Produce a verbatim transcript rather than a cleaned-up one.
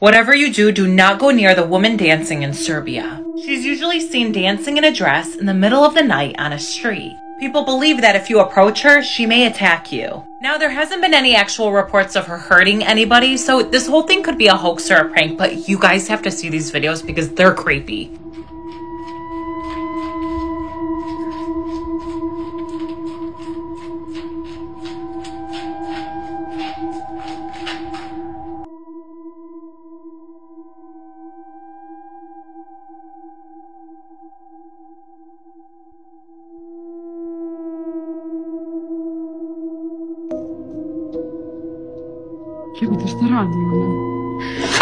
Whatever you do, do not go near the woman dancing in Serbia. She's usually seen dancing in a dress in the middle of the night on a street. People believe that if you approach her, she may attack you. Now, there hasn't been any actual reports of her hurting anybody, so this whole thing could be a hoax or a prank, but you guys have to see these videos because they're creepy. Jebote, šta radi ona?